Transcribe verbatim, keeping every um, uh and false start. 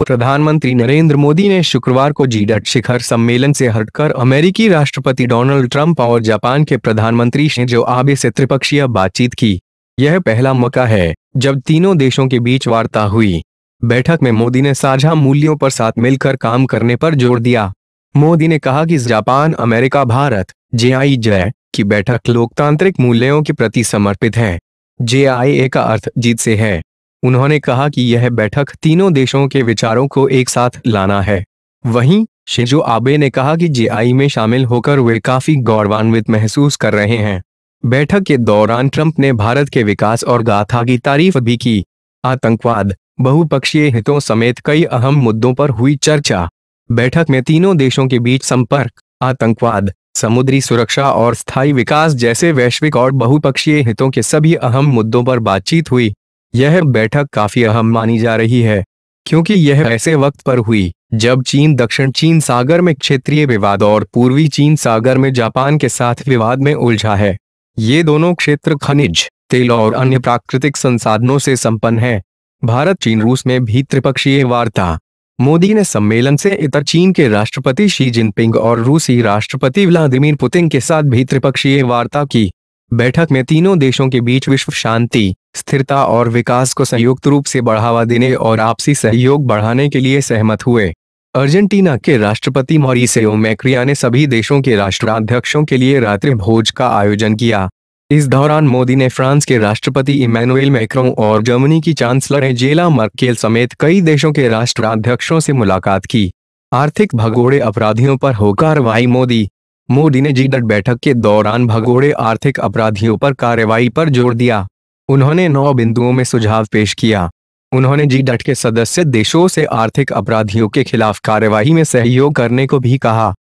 प्रधानमंत्री नरेंद्र मोदी ने शुक्रवार को जी ट्वेंटी शिखर सम्मेलन से हटकर अमेरिकी राष्ट्रपति डोनाल्ड ट्रंप और जापान के प्रधानमंत्री शिंजो आबे से त्रिपक्षीय बातचीत की। यह पहला मौका है जब तीनों देशों के बीच वार्ता हुई। बैठक में मोदी ने साझा मूल्यों पर साथ मिलकर काम करने पर जोर दिया। मोदी ने कहा कि Japan America Bharat J I J की बैठक लोकतांत्रिक मूल्यों के प्रति समर्पित है। जे आई ए का अर्थ जीत से है। उन्होंने कहा कि यह बैठक तीनों देशों के विचारों को एक साथ लाना है। वहीं शिंजो आबे ने कहा कि जे आई में शामिल होकर वे काफी गौरवान्वित महसूस कर रहे हैं। बैठक के दौरान ट्रंप ने भारत के विकास और गाथा की तारीफ भी की। आतंकवाद, बहुपक्षीय हितों समेत कई अहम मुद्दों पर हुई चर्चा। बैठक में तीनों देशों के बीच संपर्क, आतंकवाद, समुद्री सुरक्षा और स्थायी विकास जैसे वैश्विक और बहुपक्षीय हितों के सभी अहम मुद्दों पर बातचीत हुई। यह बैठक काफी अहम मानी जा रही है क्योंकि यह ऐसे वक्त पर हुई जब चीन दक्षिण चीन सागर में क्षेत्रीय विवाद और पूर्वी चीन सागर में जापान के साथ विवाद में उलझा है। ये दोनों क्षेत्र खनिज, तेल और अन्य प्राकृतिक संसाधनों से संपन्न है। भारत चीन रूस में भी त्रिपक्षीय वार्ता। मोदी ने सम्मेलन से इतर चीन के राष्ट्रपति शी जिनपिंग और रूसी राष्ट्रपति व्लादिमीर पुतिन के साथ भी त्रिपक्षीय वार्ता की। बैठक में तीनों देशों के बीच विश्व शांति, स्थिरता और विकास को संयुक्त रूप से बढ़ावा देने और आपसी सहयोग बढ़ाने के लिए सहमत हुए। अर्जेंटीना के राष्ट्रपति मॉरिसियो मैक्रिया ने सभी देशों के राष्ट्राध्यक्षों के लिए रात्रि भोज का आयोजन किया। इस दौरान मोदी ने फ्रांस के राष्ट्रपति इमैनुएल मैक्रों और जर्मनी की चांसलर एंजेला मर्केल समेत कई देशों के राष्ट्राध्यक्षों से मुलाकात की। आर्थिक भगोड़े अपराधियों पर हो कार्रवाई। मोदी मोदी ने जी ट्वेंटी बैठक के दौरान भगोड़े आर्थिक अपराधियों पर कार्रवाई पर जोर दिया। उन्होंने नौ बिंदुओं में सुझाव पेश किया। उन्होंने जी ट्वेंटी के सदस्य देशों से आर्थिक अपराधियों के खिलाफ कार्रवाई में सहयोग करने को भी कहा।